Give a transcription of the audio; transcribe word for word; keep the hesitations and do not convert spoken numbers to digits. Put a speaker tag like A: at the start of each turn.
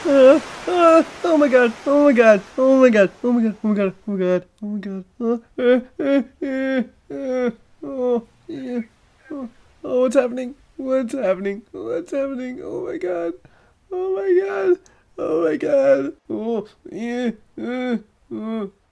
A: Uh, uh, oh my god, oh my god, oh my god, oh my god, oh my god, oh my god, oh my god. Uh, uh, uh, uh, uh, oh, yeah. Oh, oh, what's happening? What's happening? What's happening? Oh my god. Oh my god. Oh my god. Oh, yeah. Uh, uh.